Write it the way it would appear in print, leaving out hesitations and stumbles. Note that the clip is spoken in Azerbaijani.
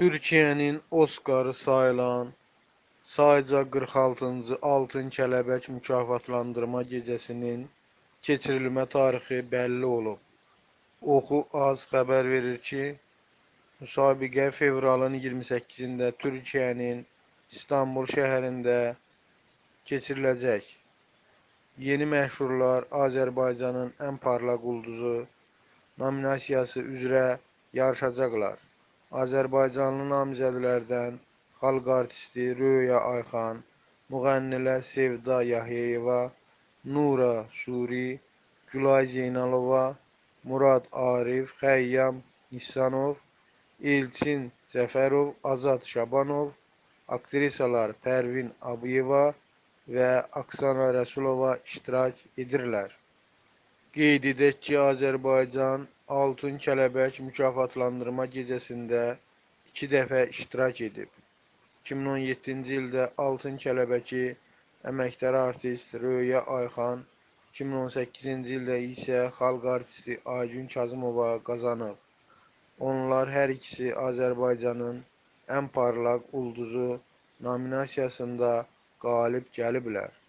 Türkiyənin Oskarı sayılan sayca 46-cı Altın Kələbək mükafatlandırma gecəsinin keçirilmə tarixi bəlli olub. Oxu Az xəbər verir ki, müsabiqə fevralın 28-də Türkiyənin İstanbul şəhərində keçiriləcək. Yeni məşhurlar Azərbaycanın ən parlaq ulduzu nominasiyası üzrə yarışacaqlar. Azərbaycanlı namizədlərdən xalq artisti Röya Ayxan, müğənnilər Sevda Yahyayeva, Nura Suri, Gülay Zeynalova, Murad Arif, Xəyyam İhsanov, Elçin Cəfərov, Azad Şabanov, aktrisalar Pərvin Abıyeva və Aksana Rəsulova iştirak edirlər. Qeyd edək ki, Azərbaycan Altın Kələbək mükafatlandırma gecəsində 2 dəfə iştirak edib. 2017-ci ildə Altın Kələbəki əməkdar artist Röya Ayxan, 2018-ci ildə isə xalq artisti Aygün Kazımova qazanıb. Onlar hər ikisi Azərbaycanın ən parlaq ulduzu nominasiyasında qalib gəliblər.